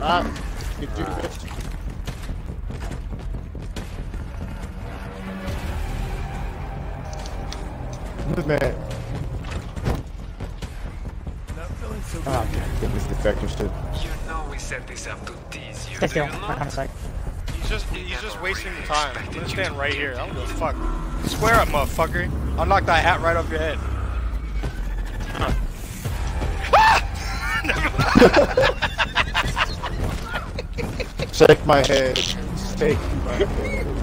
Get you, bitch. Who's mad? Not feeling so good. Oh, get this defector shit. You know we set this up to tease you, Stay still. do you My not? contact. He's just wasting your time. I'm gonna stand right here. I don't give a fuck. Square up, motherfucker. I'll knock that hat right off your head. Shake my head. Shake my head.